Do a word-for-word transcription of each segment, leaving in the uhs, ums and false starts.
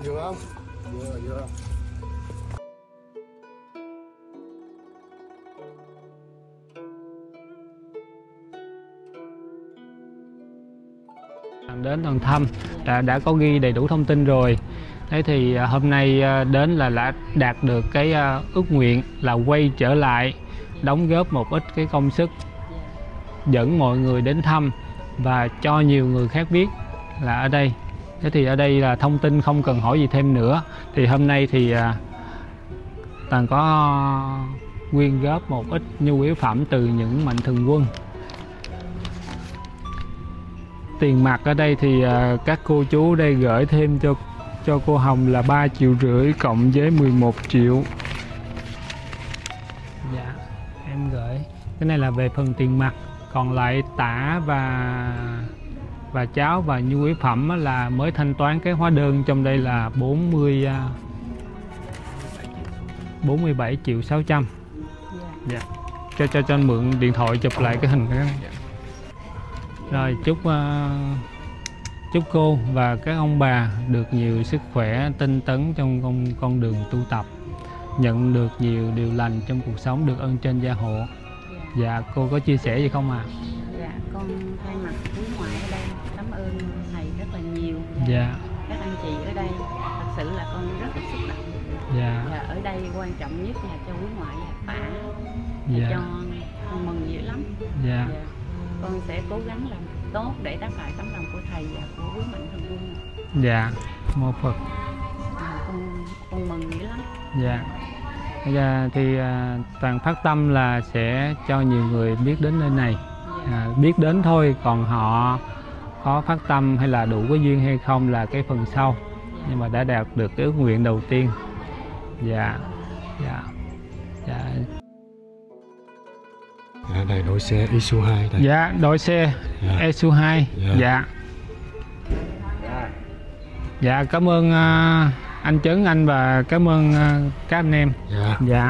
vừa không? Vừa vừa. Đến đoàn thăm đã, đã có ghi đầy đủ thông tin rồi. Thế thì hôm nay đến là đã đạt được cái ước nguyện là quay trở lại, đóng góp một ít cái công sức, dẫn mọi người đến thăm và cho nhiều người khác biết là ở đây. Thế thì ở đây là thông tin không cần hỏi gì thêm nữa. Thì hôm nay thì Toàn có quyên góp một ít nhu yếu phẩm từ những mạnh thường quân. Tiền mặt ở đây thì các cô chú đây gửi thêm cho cho cô Hồng là ba triệu rưỡi cộng với mười một triệu. Dạ, em gửi. Cái này là về phần tiền mặt, còn lại tả và và cháo và nhu yếu phẩm là mới thanh toán cái hóa đơn trong đây là bốn mươi bốn mươi bảy triệu sáu trăm. Dạ. Cho cho cho anh mượn điện thoại chụp lại cái hình cái này. Rồi chúc uh, chúc cô và các ông bà được nhiều sức khỏe, tinh tấn trong con con đường tu tập, nhận được nhiều điều lành trong cuộc sống, được ơn trên gia hộ. Dạ, cô có chia sẻ gì không ạ? À? Dạ, con thay mặt quý ngoại ở đây cảm ơn thầy rất là nhiều. Dạ. Các anh chị ở đây thật sự là con rất là xúc động. Dạ. Và ở đây quan trọng nhất là cho quý ngoại tả. Dạ. Cho con mừng dữ lắm. Dạ. Dạ. Con sẽ cố gắng làm tốt để đáp lại tấm lòng của thầy và của quý mạnh thường quân. Dạ, mô Phật. À, con con mừng dữ lắm. Dạ. Bây giờ thì à, Toàn phát tâm là sẽ cho nhiều người biết đến nơi này. Dạ. À, biết đến thôi, còn họ có phát tâm hay là đủ có duyên hay không là cái phần sau. Dạ. Nhưng mà đã đạt được cái ước nguyện đầu tiên. Dạ. Dạ. Dạ. À, đây đổi xe Isuzu hai đây. Dạ, đổi xe Dạ. Isuzu hai. Dạ. Dạ. Dạ, cảm ơn uh, anh Trấn Anh và cảm ơn uh, các anh em. Dạ. Dạ.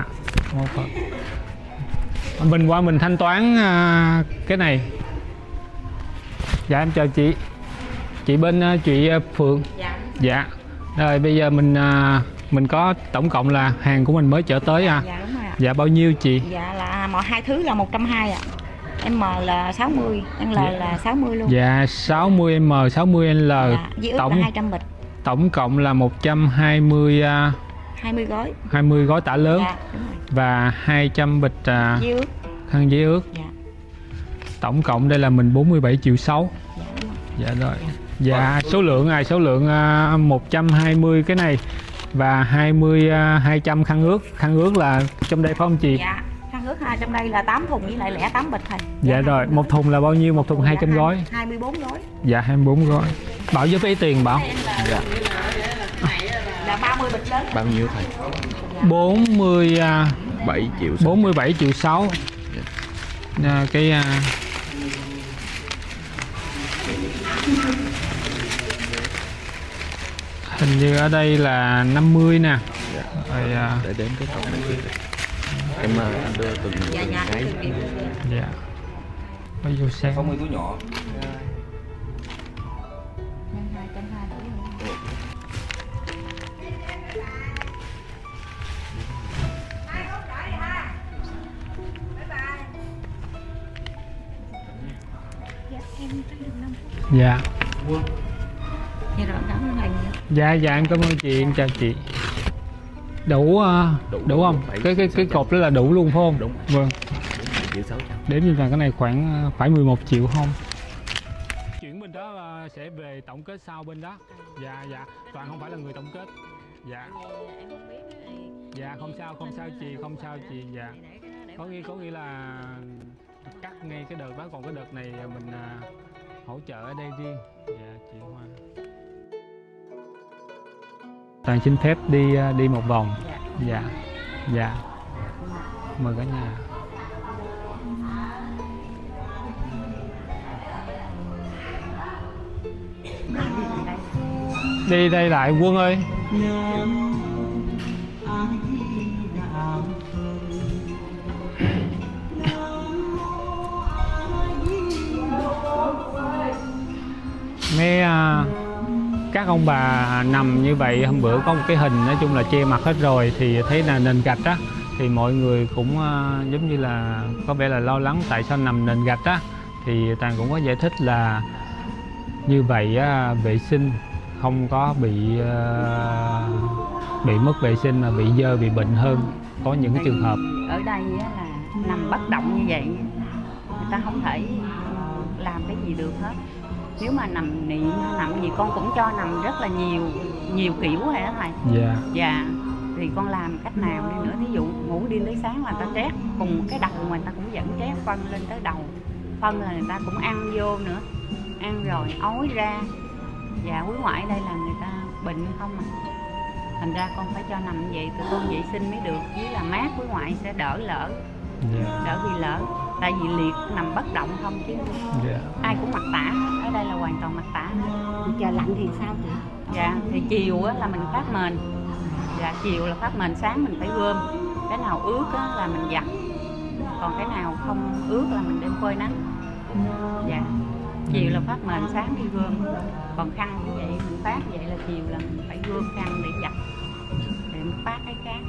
Mình qua mình thanh toán uh, cái này. Dạ, em chào chị. Chị bên uh, chị uh, Phượng. Dạ. Dạ. Rồi bây giờ mình uh, mình có tổng cộng là hàng của mình mới chở tới à? Dạ đúng rồi ạ. Dạ bao nhiêu chị? Dạ là mọi hai thứ là một trăm hai mươi ạ. M là sáu mươi, L dạ. là sáu mươi luôn. Dạ sáu mươi M, sáu mươi L. Dạ, tổng là hai trăm bịch. Tổng cộng là một trăm hai mươi uh, hai mươi gói. hai mươi gói tả lớn. Dạ, đúng rồi. Và hai trăm bịch uh, giấy ướt. khăn giấy ướt. Dạ. Tổng cộng đây là mình bốn mươi bảy triệu sáu. Dạ, đúng rồi. Dạ rồi. Dạ số lượng này số lượng uh, một trăm hai mươi cái này và hai mươi uh, hai trăm khăn ướt. Khăn ướt là trong đây phải không chị? Dạ. Khăn ướt hai trong đây là tám thùng với lại lẻ tám bịch thầy. Dạ, dạ rồi, một thùng là bao nhiêu? Một thùng hai trăm gói. hai mươi bốn gói. Dạ hai mươi bốn gói. Bảo với phí tiền Bảo. Dạ. Là ba mươi bịch lớn. Bao nhiêu thầy? bốn mươi bảy triệu. bốn mươi bảy triệu sáu. À, cái uh... hình như ở đây là năm mươi nè. Dạ. Rồi, uh... để đến cái cổng này em uh, anh đưa từng dạ, dạ, cái. Dạ. Bao nhiêu xe? sáu mươi túi nhỏ. Dạ. Dạ rồi, cảm ơn thầy. Dạ dạ em cảm ơn chị, em chào chị. Đủ uh, đủ, đủ không? Cái cái cái cột đó là đủ luôn phải không? Đúng. Vâng. Triệu sáu trăm. Đếm như là cái này khoảng phải mười một triệu không? Chuyển bên đó uh, sẽ về tổng kết sau bên đó. Dạ dạ. Toàn không phải là người tổng kết. Dạ. Dạ không sao không sao chị, không sao chị. Dạ. Có nghĩa có nghĩa là cắt ngay cái đợt đó, còn cái đợt này mình uh, hỗ trợ ở đây riêng. Dạ chị Hoa. Toàn xin phép đi đi một vòng. Dạ. Dạ. Dạ. Mời cả nhà. Đi đây lại Quân ơi. Mấy uh, các ông bà nằm như vậy, hôm bữa có một cái hình nói chung là che mặt hết rồi, thì thấy là nền gạch á, thì mọi người cũng uh, giống như là có vẻ là lo lắng tại sao nằm nền gạch á, thì Toàn cũng có giải thích là như vậy á, vệ sinh không có bị uh, bị mất vệ sinh mà bị dơ, bị bệnh hơn, có những cái trường hợp. Ở đây á, là nằm bất động như vậy, người ta không thể làm cái gì được hết. Nếu mà nằm niệm nằm gì con cũng cho nằm rất là nhiều nhiều kiểu rồi đó thầy. Dạ. Dạ. Thì con làm cách nào đi nữa, thí dụ ngủ đi tới sáng là ta trét cùng cái đầu mà người ta cũng vẫn trét phân lên tới đầu, phân là người ta cũng ăn vô nữa, ăn rồi ói ra. Dạ, quý ngoại đây là người ta bệnh không à, thành ra con phải cho nằm như vậy tụi con vệ sinh mới được, với là mát quý ngoại sẽ đỡ lỡ. Yeah. Đỡ bị lỡ, tại vì liệt nằm bất động không chứ. Yeah. Ai cũng mặc tả hết, ở đây là hoàn toàn mặc tả hết. Trời lạnh thì sao chị? Dạ, thì chiều á, là mình phát mền. Dạ, chiều là phát mền, sáng mình phải gom. Cái nào ướt á, là mình giặt, còn cái nào không ướt là mình đem phơi nắng. Dạ, chiều là phát mền, sáng đi gom. Còn khăn như vậy mình phát vậy là chiều là mình phải gom khăn để giặt, để mình phát cái khác.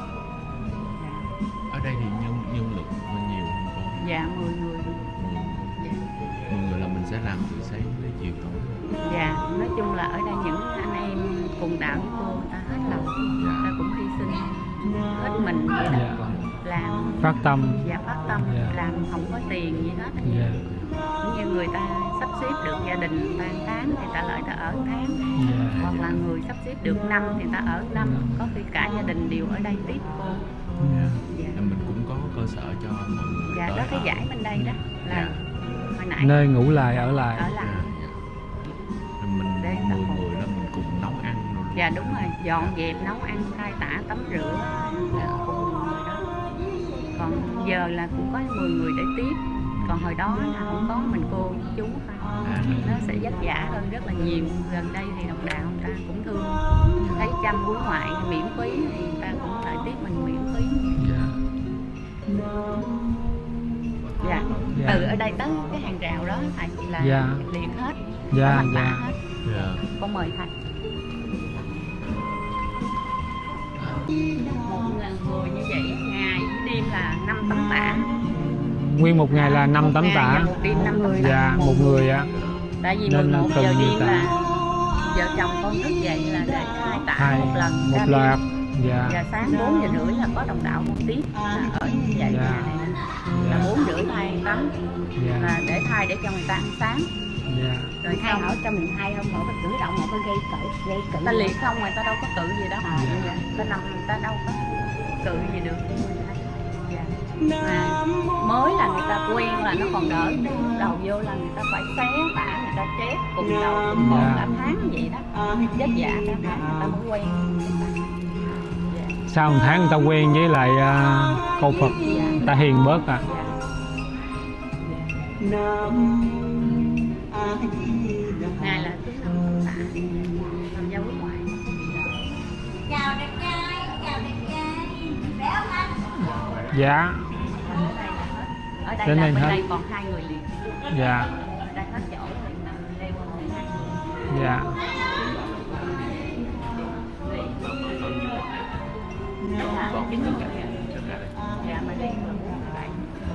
Ở đây thì nhân nhân lực nhiều không cô? Dạ, mười người được. Dạ. mười người là mình sẽ làm từ sáng đến chiều tối. Dạ, nói chung là ở đây những anh em cùng đạo với cô ta hết lòng, dạ. Ta cũng hy sinh hết mình vậy đó. Dạ. Làm phát tâm. Dạ, phát tâm, dạ. Làm không có tiền gì hết. Dạ. Như người ta sắp xếp được gia đình ba tháng thì ta lợi ta ở tháng, dạ. Hoặc là người sắp xếp được năm thì ta ở năm, dạ. Có khi cả gia đình đều ở đây tiếp cô. Dạ. Dạ. Mình cũng có cơ sở cho mọi người. Dạ, đó cái giải bên đây đó là dạ. Hồi nãy nơi ngủ lại ở lại. Ở lại. Dạ. Dạ. Mình mười người đó mình cùng nấu ăn. Dạ đúng rồi, dọn dẹp nấu ăn, khai tả, tắm rửa là cùng người đó. Còn giờ là cũng có mười người để tiếp. Còn hồi đó là không có mình cô với chú thôi. À, nó sẽ vất vả hơn rất là nhiều. Gần đây thì đồng đạo người ta cũng thương, thấy chăm quý ngoại miễn phí thì người ta cũng lại tiếp mình miễn phí. Dạ. Dạ. Dạ. Từ ở đây tới cái hàng rào đó thầy là dạ. Liền hết. Dạ, dạ. Hết. Dạ. Con mời thầy. Một người như vậy ngày với đêm là năm tấm tả. Nguyên một ngày là năm tấm tả. Một đêm năm tấm tả. Dạ, một người ạ. Tại vì mười một giờ đêm là vợ chồng con thức dậy là để hai tả hai, một lần. Một loạt. Dạ. Và sáng bốn giờ rưỡi là có đồng đạo một tiếp là ở như vậy. Dạ. Nhà này là bốn rưỡi thay tắm. Dạ. Là để thay để cho người ta ăn sáng. Dạ. Rồi hai hỏi cho mình hai không mỗi cái cử động một cái gây cử gây cử ta liệt không, người ta đâu có cử gì đó. À, dạ. Ta nằm người ta đâu có cử gì được. Dạ. Mà mới là người ta quen là nó còn đỡ, đầu vô là người ta phải xé tả, người ta chép cùng đầu cùng một cả tháng vậy đó, vất vả cả tháng người ta mới quen. Dạ. Sau một tháng người ta quen với lại uh, câu Phật, dạ. Người ta hiền bớt à. Dạ. Này là thứ năm tạ làm dâu quốc ngoại. Chào đẹp trai, chào đẹp trai, khỏe không anh? Dạ. Ở đây, ở đây là bên hết. Đây còn hai người liền. Dạ. Ở đây hết chỗ rồi, đây còn hai người. Dạ. Còn chứng minh dạ mà đây là vậy.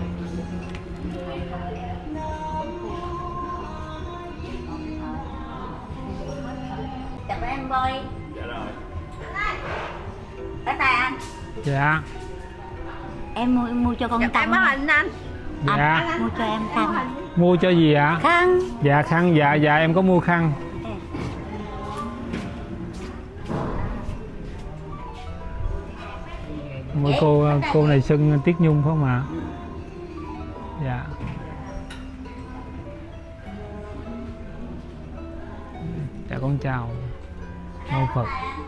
Chào em Boy. Dạ rồi. Tới tay anh. Dạ. Em mua mua cho con dạ, khăn. Em hình anh. Dạ. Anh mua cho em khăn. Mua cho gì ạ? Khăn. Dạ khăn, dạ dạ em có mua khăn. Mỗi cô cô này xưng Tiết Nhung phải không ạ? Dạ. Dạ con chào. Mô Phật.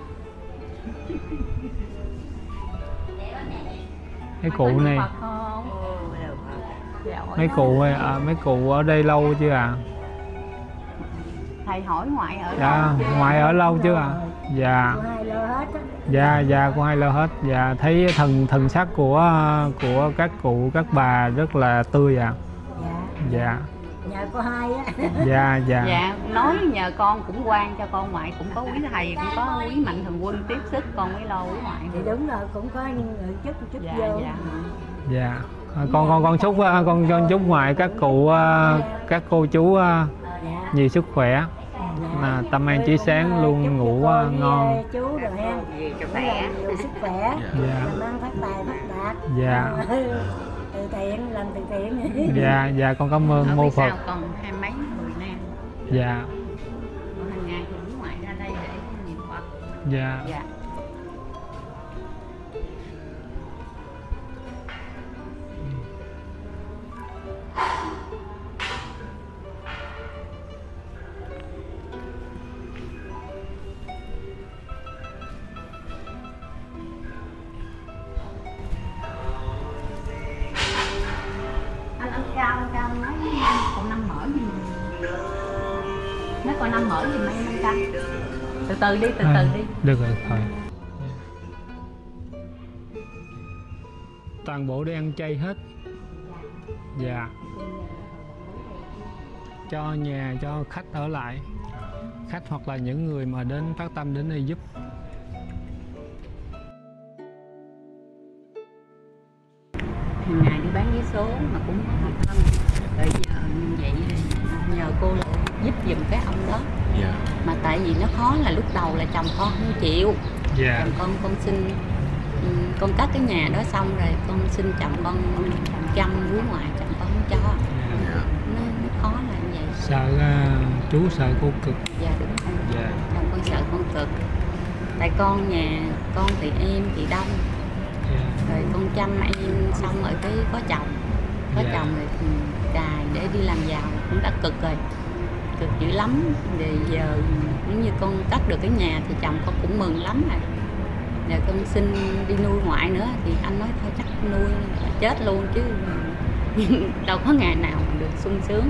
Mấy cụ này, mấy cụ à, mấy cụ ở đây lâu chưa ạ? À? Thầy hỏi ngoại ở dạ, lâu chưa? Ngoại ở lâu chưa ạ? À? Dạ. Dạ dạ của hai lơ hết. Dạ thấy thần thần sắc của của các cụ các bà rất là tươi à. Dạ. Dạ. Nhờ có hai á. Dạ dạ. Dạ nói nhờ con cũng quan cho con ngoại cũng có quý thầy, cũng có quý mạnh thường quân tiếp sức, con mới lo quý ngoại. Thì đúng rồi, cũng có những người chút chút Dạ, vô. dạ. Dạ. À, con con con chúc à, con con chúc ngoại các cụ à, các cô chú à, Dạ. nhiều sức khỏe, mà tâm an trí sáng, luôn ngủ à, ngon. Chú rồi ha. Vì cho Cũng khỏe. là nhiều sức khỏe. Dạ. Làm ăn phát tài phát đạt. Dạ. Từ thiện, làm từ thiện. Dạ dạ con cảm ơn Ở mô phía Phật. sau còn hai mấy người nam. Dạ Còn hàng ngày thì quý ngoại ra đây để niệm Phật. dạ. Dạ. Anh anh cao cao nói còn năm mở gì nói còn năm mở gì mấy năm căng từ từ đi từ À, từ đi. được rồi thôi. Toàn bộ đi ăn chay hết. Dạ. Cho nhà cho khách ở lại, khách hoặc là những người mà đến phát tâm đến đây giúp. Hàng ngày đi bán vé số mà cũng có người thân, bây giờ như vậy thì nhờ cô lại giúp giùm cái ông đó. Dạ. Mà tại vì nó khó là lúc đầu là chồng con không chịu. Dạ. Chồng con con xin ừ, con cắt cái nhà đó xong rồi con xin chồng con chăm quý ngoại, chồng con không cho. Dạ. Nó, nó khó là như vậy. Sợ uh, chú sợ cô cực. Dạ đúng rồi. Dạ. Chồng con sợ con cực. Tại con nhà con thì em chị đông, Dạ. rồi con chăm em xong rồi cái có chồng, có Dạ. chồng rồi thì cài để đi làm giàu cũng đã cực rồi, cực dữ lắm. Thì giờ nếu như con cắt được cái nhà thì chồng con cũng mừng lắm rồi. Giờ con xin đi nuôi ngoại nữa thì anh nói thôi chắc nuôi là chết luôn chứ đâu có ngày nào mà được sung sướng.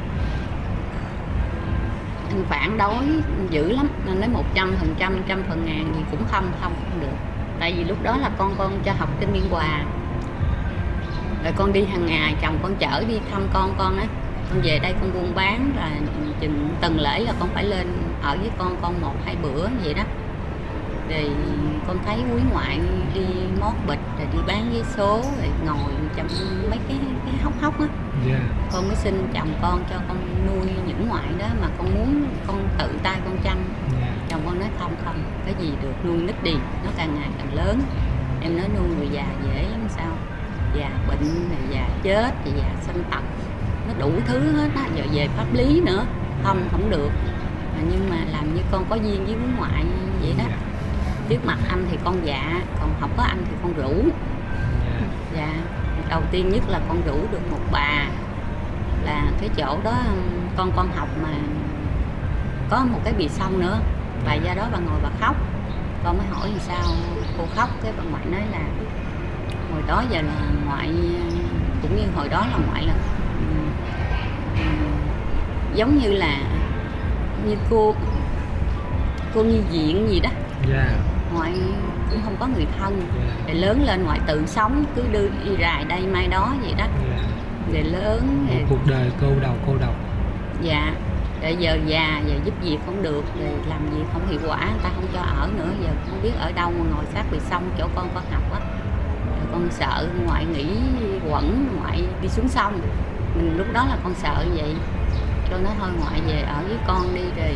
Anh phản đối dữ lắm, nên nói một trăm phần trăm, trăm phần ngàn gì cũng không, không không được. Tại vì lúc đó là con con cho học trên Biên Hòa, rồi con đi hàng ngày, chồng con chở đi thăm con con á, con về đây con buôn bán là chừng tuần lễ là con phải lên ở với con con một hai bữa vậy đó. Thì con thấy quý ngoại đi mót bịch rồi đi bán vé số rồi ngồi trong mấy cái cái hốc hốc á. Dạ. Con mới xin chồng con cho con nuôi những ngoại đó, mà con muốn con tự tay con chăm. Dạ. Chồng con nói không không, cái gì được nuôi nít đi, nó càng ngày càng lớn. Em nói nuôi người già dễ lắm sao, già bệnh này, già chết, rồi già sanh tật, nó đủ thứ hết á. Giờ về pháp lý nữa không không được. Mà nhưng mà làm như con có duyên với quý ngoại vậy đó. Dạ. Trước mặt anh thì con dạ, còn không có anh thì con rủ. Dạ. Dạ, đầu tiên nhất là con rủ được một bà, là cái chỗ đó con con học mà có một cái bì sông nữa, bà ra đó bà ngồi bà khóc. Con mới hỏi làm sao cô khóc, cái bà ngoại nói là hồi đó giờ là ngoại cũng như hồi đó là ngoại là um, um, giống như là như cô cô nhi viện gì đó. Dạ. Ngoại cũng không có người thân, Dạ. để lớn lên ngoại tự sống, cứ đưa đi rài đây mai đó vậy đó. Dạ. Để lớn Một rồi, cuộc đời cô đầu cô độc. dạ, để giờ già giờ giúp việc không được, rồi làm việc không hiệu quả, người ta không cho ở nữa. Giờ không biết ở đâu mà ngồi sát bì sông chỗ con con học á. Rồi con sợ ngoại nghĩ quẩn, ngoại đi xuống sông. Mình lúc đó là con sợ như vậy. Con nói thôi ngoại về ở với con đi, rồi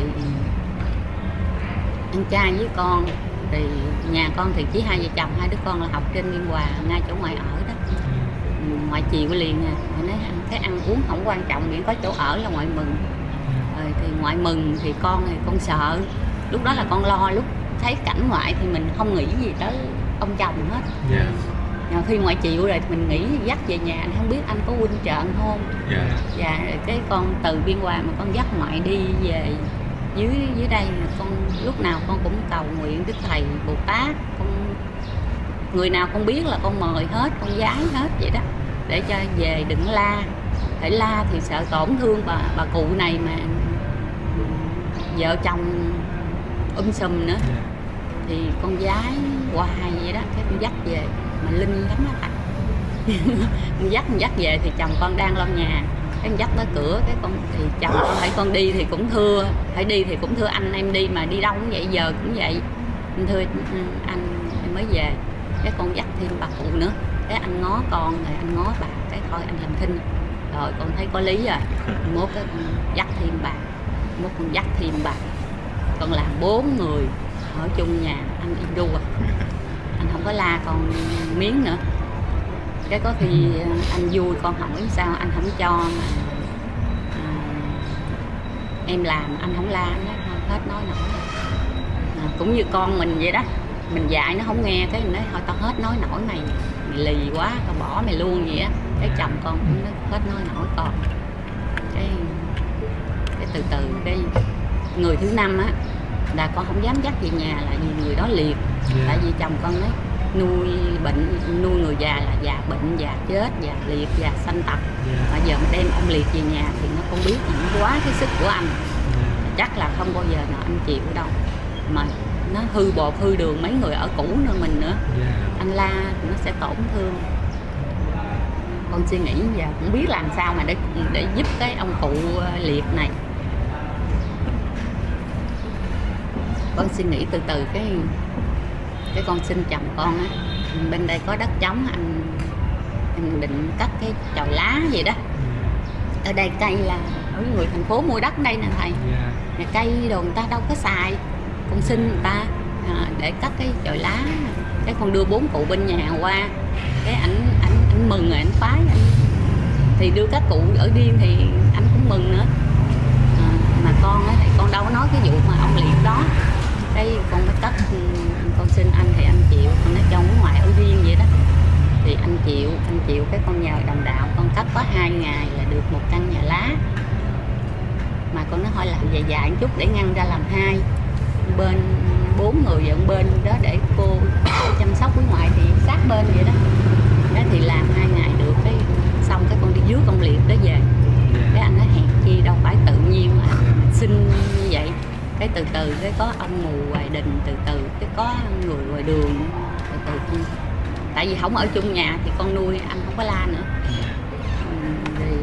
ăn chay với con. Thì nhà con thì chỉ hai vợ chồng, hai đứa con là học trên Biên Hòa, ngay chỗ ngoại ở đó. Ngoại chịu liền à, ngoại nói cái ăn uống không quan trọng, miễn có chỗ ở là ngoại mừng. Rồi thì ngoại mừng thì con thì con sợ. Lúc đó là con lo, lúc thấy cảnh ngoại thì mình không nghĩ gì tới ông chồng hết. Dạ. Rồi khi ngoại chịu rồi thì mình nghĩ dắt về nhà, không biết anh có huynh trợn không. Dạ. Dạ, rồi cái con từ Biên Hòa mà con dắt ngoại đi về dưới dưới đây, con lúc nào con cũng cầu nguyện Đức Thầy Bồ Tát, con người nào con biết là con mời hết, con giái hết vậy đó, để cho về đừng la. Phải la thì sợ tổn thương bà bà cụ này mà vợ chồng um sùm nữa. Dạ. Thì con giái hoài vậy đó, cái con dắt về mà linh lắm á. Con dắt con dắt về thì chồng con đang lau nhà, cái dắt tới cửa cái con thì chồng con thấy con đi thì cũng thưa, phải đi thì cũng thưa anh em đi mà đi đâu cũng vậy, giờ cũng vậy, thưa anh em mới về. Cái con dắt thêm bà cụ nữa, cái anh ngó con rồi anh ngó bà, cái thôi anh làm thinh rồi con thấy có lý rồi, mốt cái con dắt thêm bà, mốt con dắt thêm bà, con làm bốn người ở chung nhà, anh im ru à, anh không có la con miếng nữa. Cái có khi anh vui con hỏi sao anh không cho mà à, em làm anh không la, anh nói thôi hết nói nổi. À, cũng như con mình vậy đó, mình dạy nó không nghe, cái mình nói thôi tao hết nói nổi mày, mày lì quá tao bỏ mày luôn vậy á. Cái chồng con cũng nói hết nói nổi con. Cái cái từ từ cái người thứ năm á là con không dám dắt về nhà là vì người đó liệt. Yeah. Tại vì chồng con nói nuôi bệnh, nuôi người già là già bệnh, già chết, già liệt, già sanh tật. Yeah. Mà giờ mà đem ông liệt về nhà thì nó không biết những quá cái sức của anh. Yeah. Chắc là không bao giờ nào anh chịu đâu. Mà nó hư bột hư đường mấy người ở cũ nữa mình nữa. Yeah. Anh la thì nó sẽ tổn thương. Con suy nghĩ giờ cũng biết làm sao mà để để giúp cái ông cụ liệt này. Con suy nghĩ từ từ cái cái con xin chồng con á, bên đây có đất trống, anh anh định cắt cái chồi lá vậy đó. Ở đây cây là ở người thành phố mua đất đây nè thầy. Nhà cây đồ người ta đâu có xài, con xin người ta à, để cắt cái chồi lá. Cái con đưa bốn cụ bên nhà qua, cái ảnh ảnh ảnh mừng rồi, ảnh phái anh thì đưa các cụ ở điên thì anh cũng mừng nữa. À, mà con á thì con đâu có nói cái vụ mà ông liệt đó. Cái con mới cắt, con xin anh thì anh chịu, con nói cho ông ngoại ở riêng vậy đó thì anh chịu, anh chịu. Cái con nhờ đồng đạo con cắt có hai ngày là được một căn nhà lá. Mà con nói thôi làm dài dài một chút để ngăn ra làm hai bên, bốn người vậy bên đó để cô, cô chăm sóc với ngoại thì sát bên vậy đó. Cái thì làm hai ngày được, cái xong cái con đi dưới con liệt đó về. Cái anh nói hèn chi đâu phải tự nhiên mà xin như vậy. Cái từ từ cái có ông mù ngoài đình, từ từ cái có người ngoài đường, từ từ. Tại vì không ở chung nhà thì con nuôi anh không có la nữa. Thì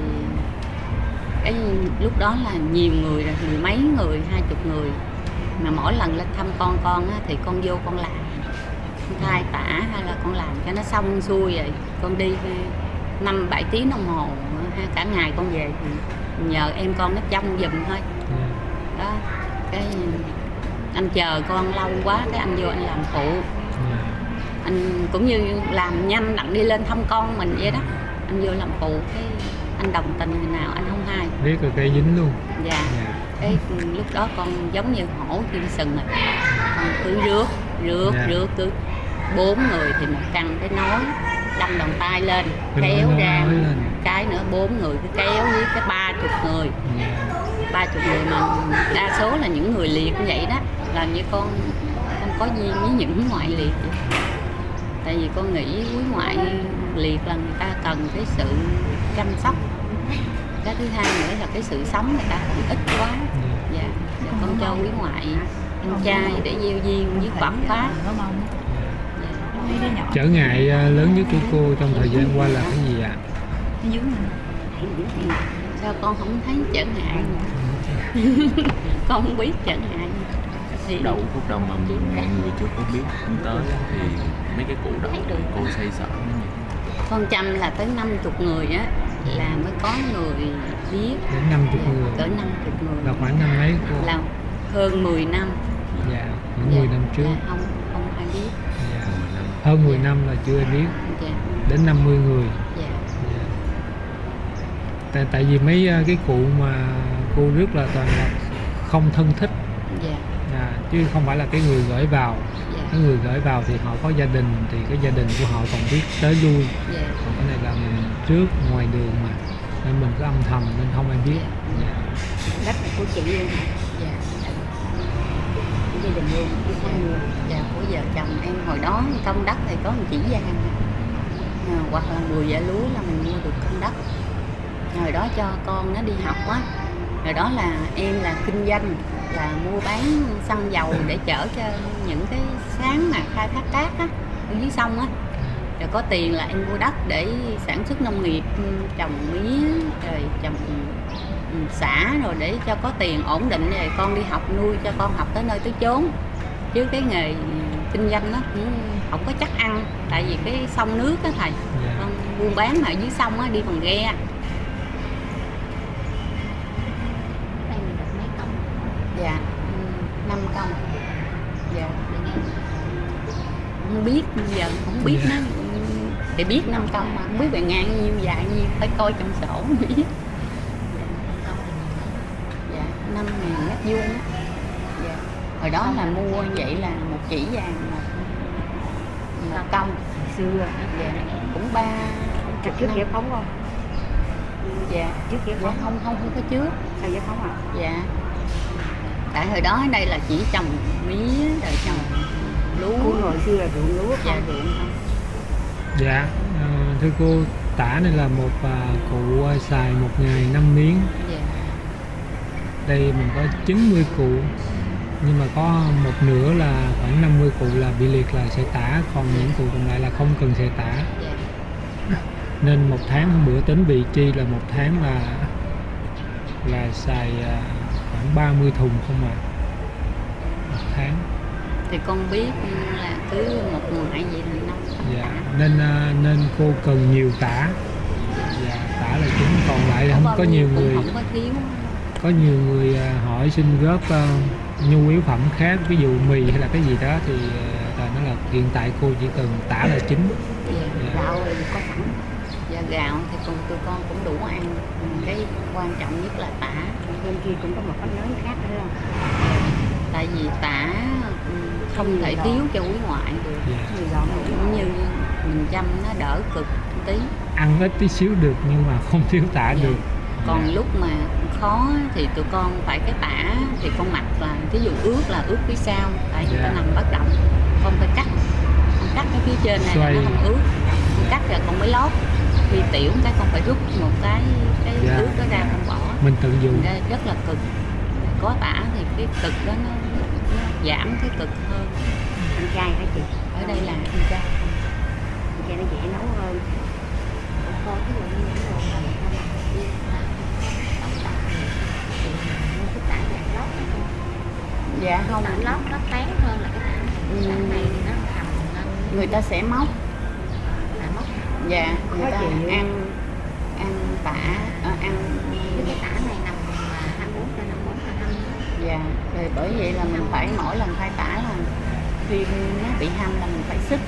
cái lúc đó là nhiều người rồi, mười mấy người, hai chục người. Mà mỗi lần lên thăm con con á, thì con vô con làm, con thay tả hay là con làm cho nó xong xuôi rồi. Con đi năm bảy tiếng đồng hồ, cả ngày con về thì nhờ em con nó trông giùm thôi. Đó. Cái anh chờ con lâu quá, cái anh vô anh làm phụ. Anh cũng như làm nhanh đặng đi lên thăm con mình vậy đó. Anh vô làm phụ, cái anh đồng tình người nào anh không hay. Biết rồi cây dính luôn. Dạ. Yeah. Cái lúc đó con giống như hổ chim sừng rồi. Con cứ rước, rước, yeah. rước cứ bốn người thì một căn cái nối đâm đòn tay lên, cái kéo ra lên. Cái nữa bốn người cứ kéo với cái ba chục người. Yeah. ba chục người mà đa số là những người liệt như vậy đó, làm như con con có duyên với những ngoại liệt vậy. Tại vì con nghĩ quý ngoại liệt là người ta cần cái sự chăm sóc. Cái thứ hai nữa là cái sự sống người ta còn ít quá. Dạ, dạ con cho quý ngoại ăn chay để gieo duyên với Phật pháp. Dạ. Trở ngại lớn nhất của cô trong thời gian qua là cái gì ạ? Sao con không thấy trở ngại? Con không biết trở ngại. Thì đầu phút đầu mà mọi người chưa có biết tới thì mấy cái cụ đầu thì cô xây sở nó như con chăm là tới năm chục người á là mới có người biết. Đến năm chục người. Cỡ năm chục người. Là khoảng năm mấy cô? Là hơn mười năm. Dạ, những dạ. mười năm trước. Dạ, không không ai biết. Dạ. Hơn mười năm là chưa ai biết. Dạ. Đến năm mươi người. Dạ. Dạ. Tại tại vì mấy cái cụ mà cô rất là toàn là không thân thích. Dạ. À, chứ không phải là cái người gửi vào. Yeah. Cái người gửi vào thì họ có gia đình thì cái gia đình của họ còn biết tới lui. Yeah. Còn cái này là mình trước ngoài đường mà nên mình cứ âm thầm nên không ai biết. Yeah. Yeah. Đất là của chị luôn hả? Dạ. Gia đình luôn, của hai người. Dạ, của vợ chồng em hồi đó công đất thì có một chỉ vàng à, hoặc là mười vợ lúa là mình mua được công đất. Hồi đó cho con nó đi học á. Rồi đó là em là kinh doanh, là mua bán xăng dầu để chở cho những cái sáng mà khai thác cát á, ở dưới sông á. Rồi có tiền là em mua đất để sản xuất nông nghiệp, trồng mía, rồi rồi chồng xả rồi để cho có tiền ổn định rồi con đi học nuôi cho con học tới nơi tới chốn, chứ cái nghề kinh doanh nó cũng không có chắc ăn, tại vì cái sông nước á thầy, Dạ. con buôn bán mà dưới sông á đi bằng ghe. Đây mình được mấy công? Dạ năm công. Dạ không biết, giờ không biết Dạ. nó để biết năm công mà không biết bề ngang nhiêu dài nhiêu, phải coi trong sổ mới biết. Dạ năm ngàn mét vuông á. Dạ hồi đó là mua vậy là một chỉ vàng một, một công Xưa dạ cũng ba trước trước giải phóng không? dạ Trước giải dạ phóng không không không có trước. sao giải phóng à? Dạ tại hồi đó ở đây là chỉ trồng mía rồi trồng lúa. Cô hồi xưa là ruộng lúa Dạ không? ruộng không. Dạ, ờ, thưa cô, tả này là một à, cụ à, xài một ngày năm miếng. Dạ Đây mình có chín mươi cụ, nhưng mà có một nửa là khoảng năm mươi cụ là bị liệt là sợi tả, còn những cụ còn lại là không cần sợi tả. dạ Nên một tháng hôm bữa tính vị chi là một tháng là là xài à, khoảng ba mươi thùng không à, một tháng. thì con biết là cứ một ngoại vậy là năm trăm Dạ, tả. nên à, nên cô cần nhiều tả. Dạ, tả là chính, còn lại là không bao có nhiêu nhiều cũng người không có thiếu. có nhiều người à, hỏi xin góp à, nhu yếu phẩm khác, ví dụ mì hay là cái gì đó thì à, nó là hiện tại cô chỉ cần tả là chính. Dạ, Dạ. gạo thì có sẵn. Dạ gạo thì con tụi con cũng đủ ăn. Cái quan trọng nhất là tả. Bên kia cũng có một cái lớn khác nữa không? Tại vì tả ừ, không thể thiếu cho quý ngoại được. Dạ. Người gọn Cũng như mình chăm nó đỡ cực một tí. Ăn ít tí xíu được nhưng mà không thiếu tả Dạ. được. Còn Dạ. lúc mà khó thì tụi con phải cái tả thì con mặc là ví dụ ướt là ướt phía sau, tại vì Dạ. ta nằm bất động, con phải cắt, con cắt cái phía trên này là Xoay. nó không ướt, con cắt rồi con mới lót, khi tiểu cái con phải rút một cái cái Dạ. ướt đó ra con bỏ, Mình tận dụng. ra rất là cực. Có tả thì cái cực đó nó, nó giảm cái cực hơn. ăn chay hả chị? Ở đây là ăn chay. Ăn chay nó dễ nấu hơn. Cô ví dụ như những đồ mà người ta làm riêng là tổng tập thì mua cái tả dạng lót đó cô. Dạ không, Tả lót nó tán hơn là cái tả này. Ừ. Tả này thì nó thầm hơn. người ta sẽ móc. Là móc. Dạ người Khó ta chịu. ăn ăn tả ờ, ăn Cái cái tả này nằm mà hai mươi bốn trên năm mươi bốn là hâm. dạ rồi bởi vậy là mình phải mỗi lần khai tả là khi nó bị hâm là mình phải xức.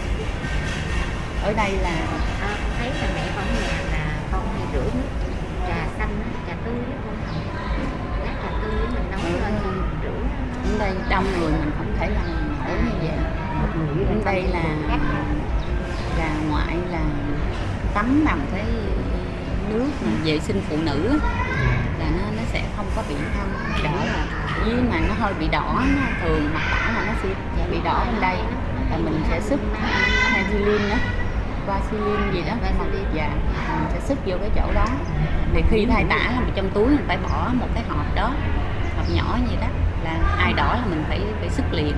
Ở đây là À, con thấy là mẹ con ở nhà là con hay rửa nước trà xanh á, trà tươi á con không. Lá trà tươi á, mình nấu lên rồi mình rửa nó. ở đây đông người mình không thể làm nổi như vậy. Một người Ở đây là là ngoại là tắm bằng cái nước mà vệ sinh phụ nữ á, Dạ. là nó nó sẽ không có bị hâm, nó đỡ là với mà nó hơi bị đỏ, nó thường mặt tả là nó sẽ bị đỏ bên đây là mình sẽ sức Vaseline đó, Vaseline gì đó, Vaseline. dạ mình sẽ sức vô cái chỗ đó. Thì khi thay tả là trong túi mình phải bỏ một cái hộp đó, hộp nhỏ gì đó, là ai đỏ là mình phải phải sức liền.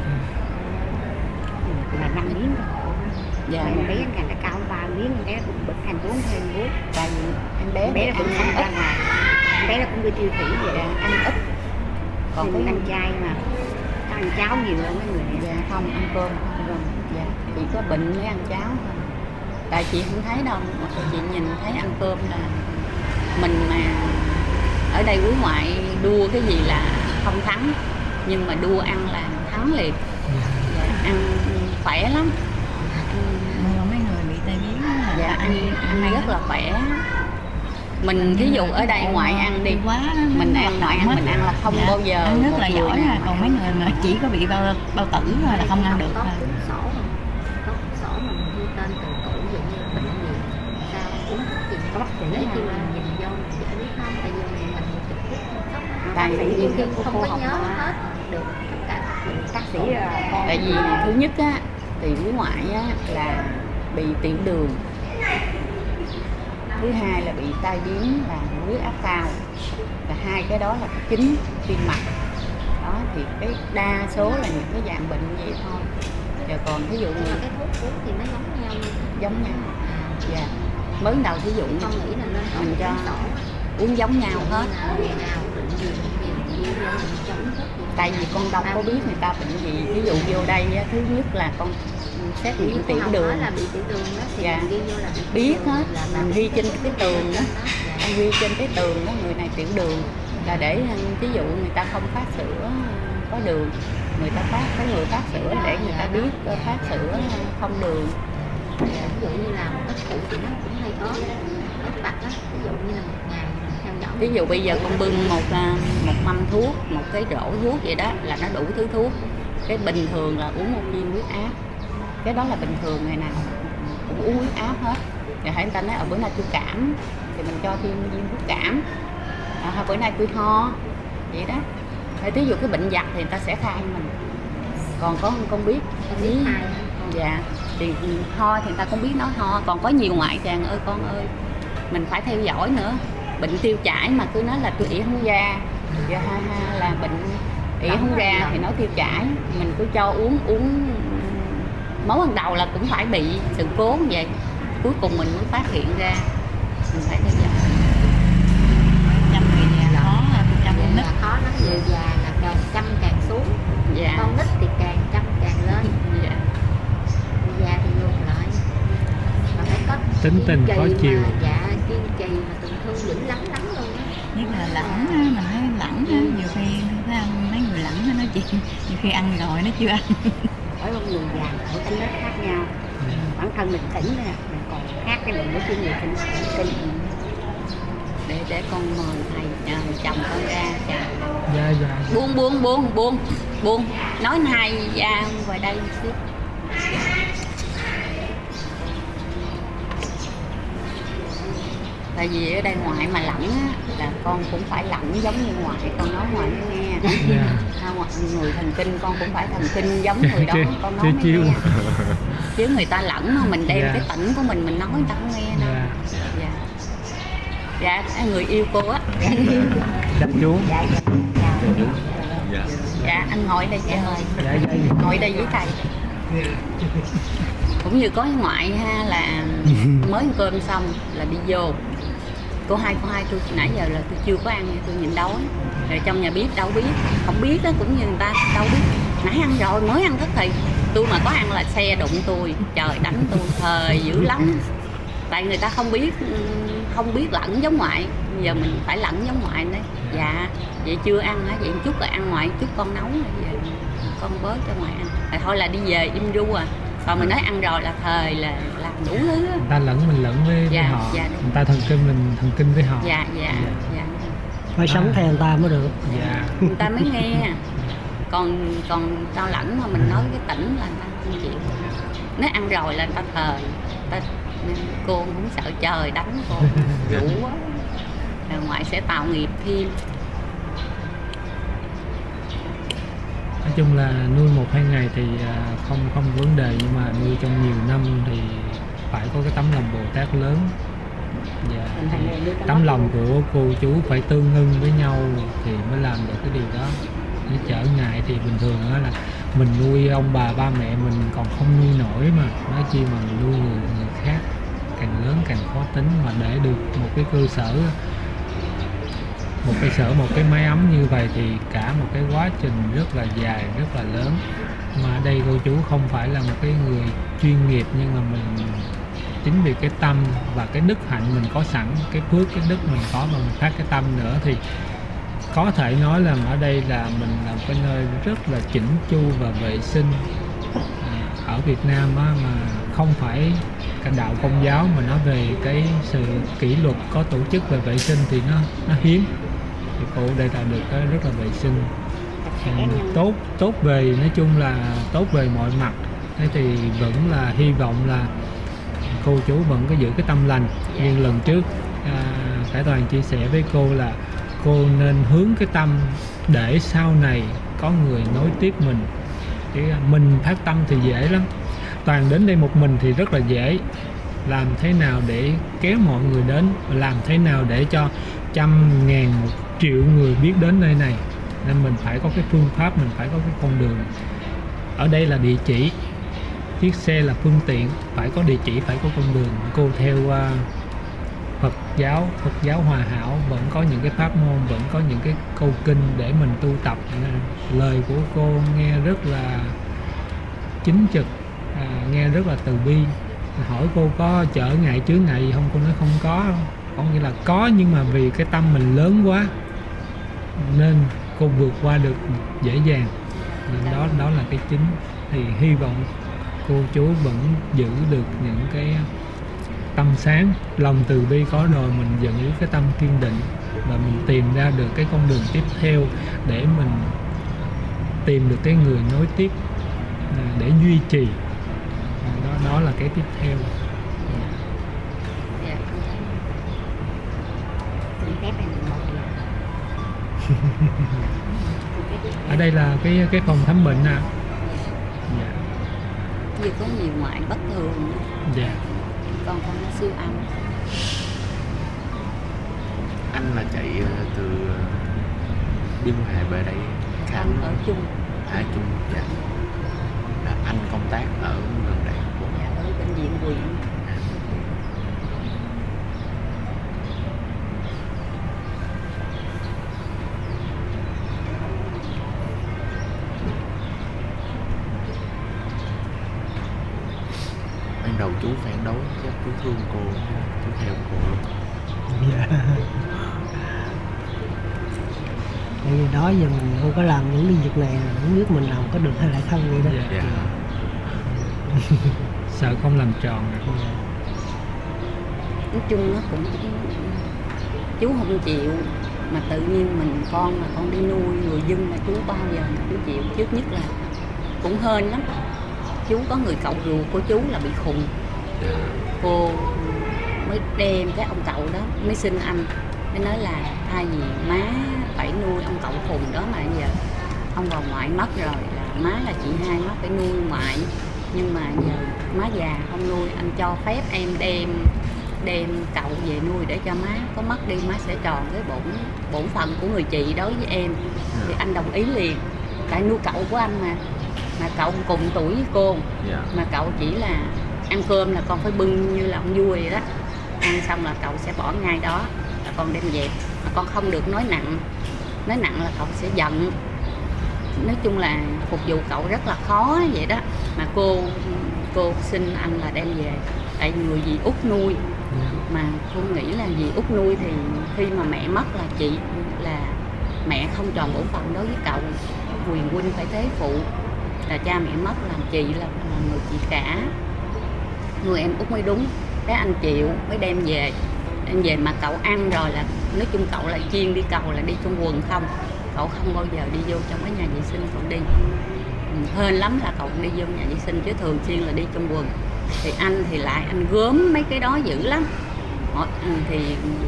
là năm miếng thôi. Dạ Mà bé nhà nó cao ba miếng, con bé cũng bực thành bốn thêm bốn. tại vì em bé Con bé nó cũng ăn ăn ít, ra ngoài. Con bé nó cũng đi tiêu thủy vậy. dạ, ăn ít. Còn Còn cái cái ăn chay mà nó ăn cháo nhiều hơn mấy người này. dạ không ăn cơm không cơm, dạ chỉ có bệnh mới ăn cháo thôi. Tại chị không thấy đâu, chị nhìn thấy ăn cơm là mình mà ở đây quý ngoại đua cái gì là không thắng, nhưng mà đua ăn là thắng liền. Dạ, ăn khỏe lắm. Mua mấy người bị tai biến là Dạ ăn ăn rất là khỏe. Mình thí dụ ở đây ngoại ăn đi, quá mình ăn ngoại ăn mình ăn là không bao giờ ăn rất một là người giỏi nào à. mà Còn ăn mấy người mà chỉ có bị bao bao tử thôi là không ăn được có thôi. cuốn sổ không? Có cuốn sổ mà mình ghi tên từ cụ, ví dụ như bệnh gì, sao uống thuốc gì, Có bác sĩ để khi hả? mình nhìn vô mình giải quyết không? Tại vì mình mình trực tiếp chăm sóc á. Tại Bác sĩ vì nhiều khi cô- không cô có học nhớ mà. hết được tất cả các bệnh. Bác sĩ là con. Tại vì thứ nhất á thì quý ngoại á là bị tiểu đường, thứ hai là bị tai biến là huyết áp cao, và hai cái đó là cái chính tim mạch đó, thì cái đa số là những cái dạng bệnh vậy thôi. Giờ còn ví dụ Nhưng như mà cái thuốc uống thì nó giống nhau. giống nhau, À, dạ mới đầu ví dụ như con nghĩ là nên có mình một cho cuốn sổ. uống giống nhau hết. Ngày nào bệnh gì bệnh gì vô mình chống thức gì. Tại vì con đâu có biết người ta bệnh gì. Ví dụ vô đây á, thứ nhất là con xét nghiệm tiểu đường. Là bị tiểu đường đó thì dạ. ghi vô là bị biết đường, hết, là mình ghi trên cái tường đó, anh ghi trên cái tường đó người này tiểu đường, là để ví dụ người ta không phát sữa có đường, người ta phát cái người phát sữa để người ta biết phát sữa không đường. Ví dụ như là một cái cụ thì nó cũng hay có ớt vặt á, ví dụ như là một ngày mình theo dõi. Ví dụ bây giờ con bưng một một mâm thuốc, một cái rổ thuốc vậy đó là nó đủ thứ thuốc. Cái bình thường là uống một viên huyết áp, cái đó là bình thường, ngày nào cũng uống huyết áp hết. Rồi hãy người ta nói ở bữa nay tôi cảm thì mình cho thêm viên thuốc cảm, à, bữa nay tôi ho vậy đó. Hay ví dụ cái bệnh vặt thì người ta sẽ khai mình. Còn có con biết con biết ai dạ thì ho thì người ta cũng biết nói ho. Còn có nhiều ngoại chàng ơi con ơi, mình phải theo dõi nữa. Bệnh tiêu chảy mà cứ nói là tôi ỉa không ra, giờ ha ha là bệnh ỉa không ra thì nói tiêu chảy, mình cứ cho uống uống máu ban đầu là cũng phải bị sự cố như vậy, cuối cùng mình mới phát hiện ra. Mình phải theo dõi. Chăm người già khó, chăm con nít khó lắm. Người già là càng chăm càng xuống, dạ. Con nít thì càng chăm càng lên. Dạ. Người già thì ngược lại, mà phải có tính tình khó chịu. Dạ, kiên trì mà tình thương dữ lắm lắm luôn á. Nhất là lẳng á, mình thấy lẳng á, nhiều khi thấy ăn mấy người lẳng á nói chuyện, nhiều khi ăn rồi nó chưa ăn. Mỗi một người già mỗi tính nết khác nhau, bản thân mình tỉnh nè, mình còn khác cái lượng của chuyên nghiệp kinh kinh để để con mời thầy nhờ chồng con ra chào. Dạ dạ. Buông buông buông buông buông nói hai ra ngoài đây một xíu. Tại vì ở đây ngoại mà lẳng á, là con cũng phải lẳng giống như ngoại, con nói ngoại mới nghe. Yeah. À, người thần kinh con cũng phải thần kinh giống người đó, con nói mới chiêu. nghe. Chứ người ta lẳng mà mình đem Yeah. cái tỉnh của mình mình nói người ta không nghe đâu. Yeah. Dạ. Dạ, người yêu cô á. Dạ chú. dạ dạ chào Dạ. Dạ, anh ngồi đây chị ơi. Dạ dạ. Ngồi đây với thầy. Cũng như có ngoại ha là mới ăn cơm xong là đi vô. Cô hai cô hai tôi nãy giờ là tôi chưa có ăn, tôi nhịn đói. Rồi trong nhà biết đâu biết, không biết đó cũng như người ta đâu biết. Nãy ăn rồi mới ăn thức thì tôi mà có ăn là xe đụng tôi, trời đánh tôi thời dữ lắm. Tại người ta không biết không biết lẫn giống ngoại, giờ mình phải lẫn giống ngoại đấy. Dạ, vậy chưa ăn hả? Vậy chút là ăn ngoại, chút con nấu rồi về con bớt cho ngoại ăn. Rồi thôi là đi về im ru à. Còn mình nói ăn rồi là thời là làm đủ thứ. Người ta lẫn mình lẫn với, dạ, với họ. dạ, người ta thần kinh mình thần kinh với họ. Dạ dạ dạ. Phải À. sống theo người ta mới được. Dạ. Người ta mới nghe. Còn còn tao lẫn mà mình nói cái tỉnh là người ta không chịu. Nếu ăn rồi là người ta thời, ta, cô cũng sợ trời đánh cô, đủ quá. Rồi ngoại sẽ tạo nghiệp thêm. Nói chung là nuôi một hai ngày thì không không vấn đề, nhưng mà nuôi trong nhiều năm thì phải có cái tấm lòng Bồ Tát lớn. Dạ. Thì tấm lòng của cô chú phải tương ưng với nhau thì mới làm được cái điều đó. Như trở ngại thì bình thường đó là mình nuôi ông bà ba mẹ mình còn không nuôi nổi, mà nói chi mà mình nuôi người, người khác càng lớn càng khó tính. Mà để được một cái cơ sở một cái sở một cái mái ấm như vậy thì cả một cái quá trình rất là dài, rất là lớn. Mà ở đây cô chú không phải là một cái người chuyên nghiệp, nhưng mà mình chính vì cái tâm và cái đức hạnh mình có sẵn, cái phước cái đức mình có mà mình phát cái tâm nữa, thì có thể nói là ở đây là mình làm cái nơi rất là chỉnh chu và vệ sinh. À, ở Việt Nam á, mà không phải cái đạo Công giáo mà nói về cái sự kỷ luật có tổ chức về vệ sinh thì nó nó hiếm. Thì cô đây là được cái rất là vệ sinh, à, tốt tốt về nói chung là tốt về mọi mặt. Thế thì vẫn là hy vọng là cô chú vẫn có giữ cái tâm lành. Nhưng lần trước à, Khải Toàn chia sẻ với cô là cô nên hướng cái tâm để sau này có người nối tiếp mình. Chứ mình phát tâm thì dễ lắm, Toàn đến đây một mình thì rất là dễ. Làm thế nào để kéo mọi người đến, làm thế nào để cho trăm ngàn một triệu người biết đến nơi này, nên mình phải có cái phương pháp, mình phải có cái con đường. Ở đây là địa chỉ, chiếc xe là phương tiện, phải có địa chỉ, phải có con đường. Cô theo uh, Phật giáo Phật giáo hòa hảo, vẫn có những cái pháp môn, vẫn có những cái câu kinh để mình tu tập. Lời của cô nghe rất là chính trực, à, nghe rất là từ bi. Hỏi cô có trở ngại chướng ngại gì không, cô nói không có, có nghĩa là có, nhưng mà vì cái tâm mình lớn quá nên cô vượt qua được dễ dàng. Nên đó đó là cái chính. Thì hy vọng cô chú vẫn giữ được những cái tâm sáng, lòng từ bi có rồi, mình giữ cái tâm kiên định và mình tìm ra được cái con đường tiếp theo để mình tìm được cái người nối tiếp để duy trì. Đó, đó là cái tiếp theo. Ở đây là cái cái phòng khám bệnh à. Dạ. Vì có nhiều ngoại bất thường. Dạ. Còn con nó siêu âm. Anh là chạy từ Biên Hòa về đây khám ở chung. À chung. Dạ. À, anh công tác ở gần đây. Dạ, ở bệnh viện huyện. Đầu chú phản đối, chắc chú thương cô, chú theo cô luôn. Dạ. Tại vì đó giờ mình không có làm những cái việc này, không biết mình làm có được hay lại không vậy đó. Dạ. Dạ. Sợ không làm tròn. Dạ. Nói chung nó cũng chú không chịu, mà tự nhiên mình con mà con đi nuôi người dân mà chú bao giờ mà chú chịu. Trước nhất là cũng hên lắm, chú có người cậu ruột của chú là bị khùng. Cô mới đem cái ông cậu đó mới xin anh, mới nói là thay vì má phải nuôi ông cậu khùng đó mà giờ ông bà ngoại mất rồi, là má là chị hai má phải nuôi ngoại, nhưng mà giờ má già không nuôi, anh cho phép em đem đem cậu về nuôi để cho má có mất đi má sẽ tròn cái bổn bổn phận của người chị đối với em. Thì anh đồng ý liền, tại nuôi cậu của anh mà mà cậu cùng tuổi với cô. Yeah. Mà cậu chỉ là ăn cơm là con phải bưng như là ông vua vậy đó, ăn xong là cậu sẽ bỏ ngay đó là con đem về, mà con không được nói nặng, nói nặng là cậu sẽ giận. Nói chung là phục vụ cậu rất là khó vậy đó, mà cô cô xin anh là đem về, tại người dì út nuôi. Mà cô nghĩ là dì út nuôi thì khi mà mẹ mất là chị là mẹ không tròn bổn phận đối với cậu, quyền huynh phải thế phụ, là cha mẹ mất làm chị là, là người chị cả, nuôi em út mới đúng. Cái anh chịu mới đem về, đem về mà cậu ăn rồi là nói chung cậu là chuyên đi cầu là đi trong quần không, cậu không bao giờ đi vô trong cái nhà vệ sinh cậu đi. Hên lắm là cậu đi vô nhà vệ sinh, chứ thường xuyên là đi trong quần. Thì anh thì lại anh gớm mấy cái đó dữ lắm. Thì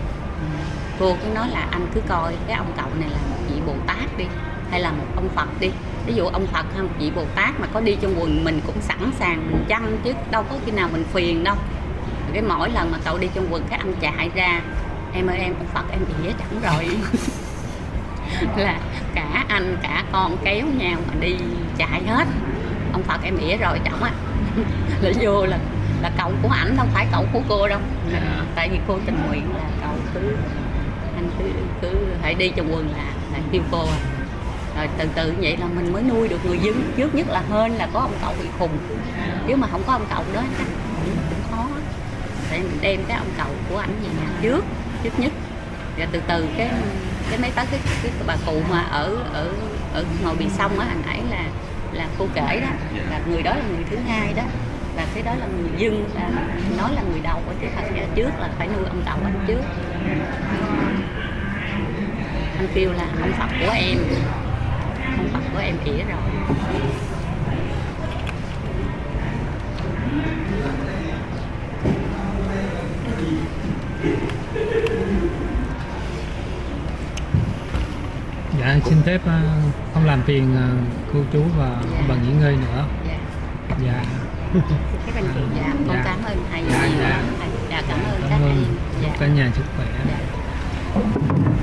cô cứ nói là anh cứ coi cái ông cậu này là một vị Bồ Tát đi, hay là một ông Phật đi. Ví dụ ông Phật hay một vị Bồ Tát mà có đi trong quần mình cũng sẵn sàng mình chăm, chứ đâu có khi nào mình phiền đâu. Cái mỗi lần mà cậu đi trong quần cái anh chạy ra, em ơi em, ông Phật em bị dễ chẳng rồi. Là cả anh cả con kéo nhau mà đi chạy hết. Ông Phật em ỉa rồi chồng á. Là vô là là cậu của ảnh, không phải cậu của cô đâu. Yeah. Tại vì cô tình nguyện là cậu cứ anh cứ cứ phải đi trong quần là là kêu cô à. Rồi từ từ vậy là mình mới nuôi được người dân. Trước nhất là hên là có ông cậu bị khùng, nếu mà không có ông cậu đó chắc cũng khó. Để mình đem cái ông cậu của ảnh về nhà trước trước nhất, rồi từ từ cái cái mấy tới cái, cái bà cụ mà ở ở ở ngồi bì sông á, hồi nãy là là cô kể đó, là người đó là người thứ hai đó, và cái đó là người dân, là nói là người đầu, chứ thật ra trước là phải nuôi ông cậu anh trước. Anh kêu là ông Phật của em, ông Phật của em ỉa rồi. Dạ, xin phép uh, không làm phiền uh, cô chú và dạ. Ông bà nghỉ ngơi nữa. Dạ. Dạ. Các anh chị, dạ, con dạ. Cảm ơn thầy dạ, nhiều. Dạ. Dạ, cảm ơn cảm các ơn anh. Dạ. Cả nhà sức khỏe. Dạ.